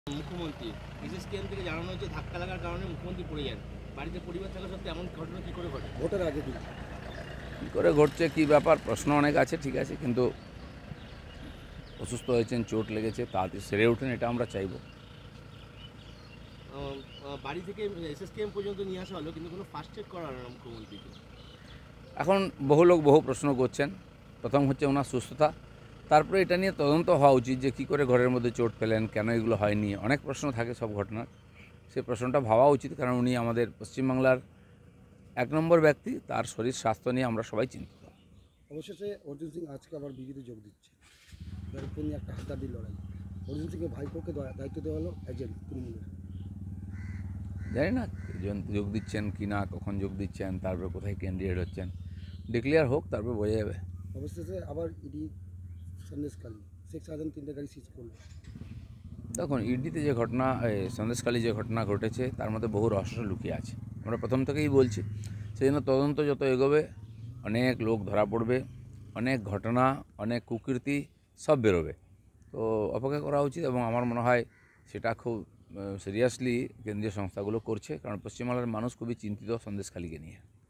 মুখ্যমন্ত্রী এসএসকেএম থেকে জানানো হচ্ছে ধাক্কা লাগার কারণে মুখ্যমন্ত্রী পড়ে যান। বাড়িতে পরিবার থাকা সত্ত্বেও এমন ঘটনা কী করে ঘটে? ভোটের আগে দিন কী করে ঘটছে কী ব্যাপার, প্রশ্ন অনেক আছে, ঠিক আছে, কিন্তু অসুস্থ হয়েছেন, চোট লেগেছে, তাড়াতাড়ি সেরে ওঠেন, এটা আমরা চাইব। বাড়ি থেকে এসএসকেএম পর্যন্ত নিয়ে আসা হলো, কিন্তু কোনো ফার্স্ট এড করা হলো না মুখ্যমন্ত্রীকে। এখন বহু লোক বহু প্রশ্ন করছেন। প্রথম হচ্ছে ওনার সুস্থতা, তারপরে এটা নিয়ে তদন্ত হওয়া উচিত যে কী করে ঘরের মধ্যে চোট পেলেন, কেন এগুলো হয়নি, অনেক প্রশ্ন থাকে সব ঘটনার। সেই প্রশ্নটা ভাবা উচিত, কারণ উনি আমাদের পশ্চিমবাংলার 1 নম্বর ব্যক্তি, তার শরীর স্বাস্থ্য নিয়ে আমরা সবাই চিন্তিত। অবশেষে অর্জুন সিং আজকে আবার বিজেপি যোগ দিচ্ছে, যাদেরকে নিয়ে একটা হাড্ডাহাড্ডি লড়াই। অর্জুন সিংয়ের ভাইপোকে দায়িত্ব দেওয়া হলো এজেন্ট তৃণমূলের। জানি না যোগ দিচ্ছেন কি না, কখন যোগ দিচ্ছেন, তারপরে কোথায় ক্যান্ডিডেট হচ্ছেন, ডিক্লেয়ার হোক, তারপরে বোঝা যাবে। অবশেষে আবার ইডি সন্দেশখালী শেখ শাহজাহান 3টে গাড়ি সিজ করলো। দেখুন, ইডিতে যে ঘটনা, সন্দেশখালী যে ঘটনা ঘটেছে, তার মধ্যে বহু রহস্য লুকিয়ে আছে। আমরা প্রথম থেকেই বলছি, সেই জন্য তদন্ত যত এগোবে অনেক লোক ধরা পড়বে, অনেক ঘটনা, অনেক কুকীর্তি সব বেরোবে। তো অপেক্ষা করা উচিত, এবং আমার মনে হয় সেটা খুব সিরিয়াসলি কেন্দ্রীয় সংস্থাগুলো করছে, কারণ পশ্চিমবাংলার মানুষ খুবই চিন্তিত সন্দেশখালীকে নিয়ে।